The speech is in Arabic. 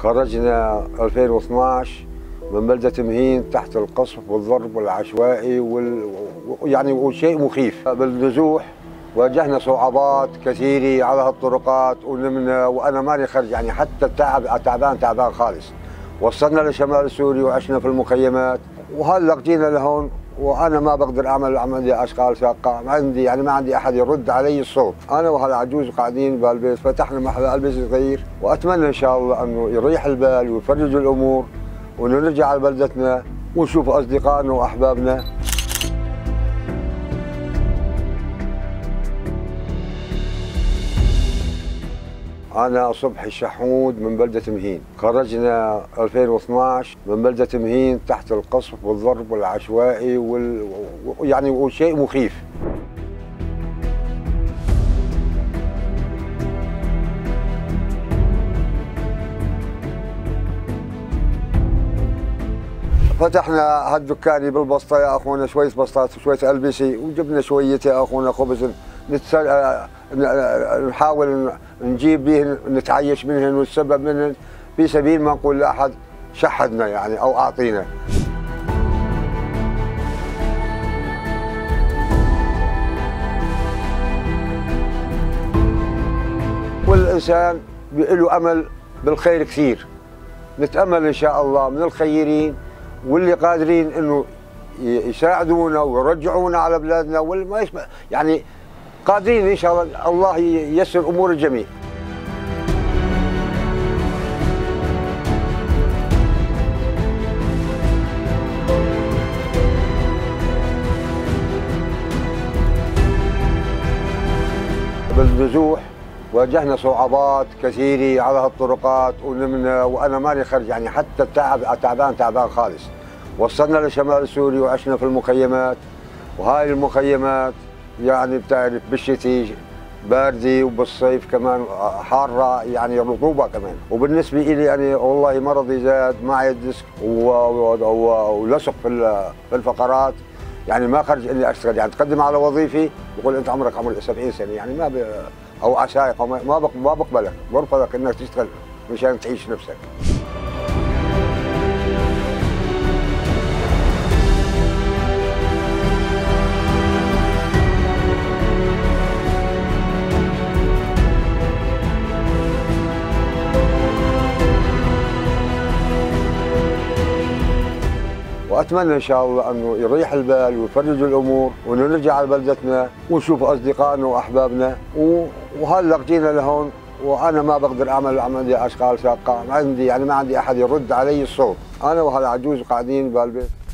خرجنا 2012 من بلدة مهين تحت القصف والضرب والعشوائي يعني وشيء مخيف. بالنزوح واجهنا صعوبات كثيرة على هالطرقات ونمنا وأنا ماني خرج، يعني حتى تعبان خالص. وصلنا لشمال سوريا وعشنا في المخيمات، وهلا جينا لهون وانا ما بقدر اعمل عمليه اشغال شاقه، ما عندي احد يرد علي الصوت. انا وهالعجوز قاعدين بالبيت، فتحنا محل البس صغير، واتمنى ان شاء الله انه يريح البال ويفرج الامور ونرجع لبلدتنا ونشوف اصدقائنا واحبابنا. أنا صبحي الشحود من بلدة مهين. خرجنا 2012 من بلدة مهين تحت القصف والضرب والعشوائي يعني وشيء مخيف. فتحنا هالدكاني بالبسطة يا أخونا، شوية بسطات وشوية ألبسة، وجبنا شوية يا أخونا خبز نحاول نجيب به نتعيش منهن ونتسبب منهن، في سبيل ما نقول لأحد شحدنا يعني أو أعطينا. والإنسان له أمل بالخير كثير، نتأمل إن شاء الله من الخيرين واللي قادرين إنه يساعدونا ويرجعونا على بلادنا، واللي ما يسمع يعني قادرين إن شاء الله، الله ييسر أمور الجميع. بالنزوح واجهنا صعوبات كثيرة على هالطرقات ونمنا وأنا ماني خرج، يعني حتى تعبان خالص. وصلنا لشمال سوريا وعشنا في المخيمات، وهاي المخيمات يعني بتعرف بالشتي باردة وبالصيف كمان حارة، يعني رطوبة كمان. وبالنسبة لي أنا والله مرضي زاد، معي الديسك ولصق في الفقرات، يعني ما خرج إني أشتغل، يعني تقدم على وظيفة بقول أنت عمرك 70 سنة، يعني ما أو عسايق أو ما بقبلك، برفضك إنك تشتغل مشان تعيش نفسك. واتمنى ان شاء الله انه يريح البال ويفرج الامور ونرجع لبلدتنا ونشوف اصدقائنا واحبابنا. وهلا جينا لهون وانا ما بقدر اعمل عمليه اشغال شاقه، ما عندي احد يرد علي الصوت. انا وهالعجوز قاعدين بالبيت.